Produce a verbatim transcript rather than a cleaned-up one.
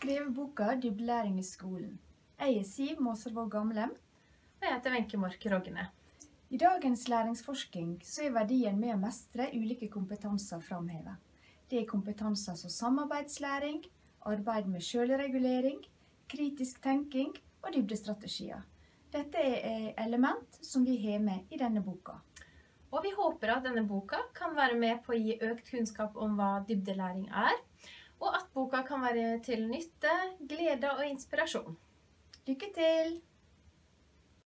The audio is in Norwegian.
skrevet boka Dybdelæring i skolen. Jeg er Siv Måseidvåg Gamlem. Og jeg heter Wenke Mork Rogne. I dagens læringsforskning så er verdien med å mestre ulike kompetenser framhevet. Det er kompetenser som samarbeidslæring, arbeid med selvregulering, kritisk tenking og dybdestrategier. Dette er element som vi har med i denne boka. Og vi håper at denne boka kan være med på å gi økt kunnskap om hva dybdelæring er, og at boka kan være til nytte, glede og inspirasjon. Lykke til!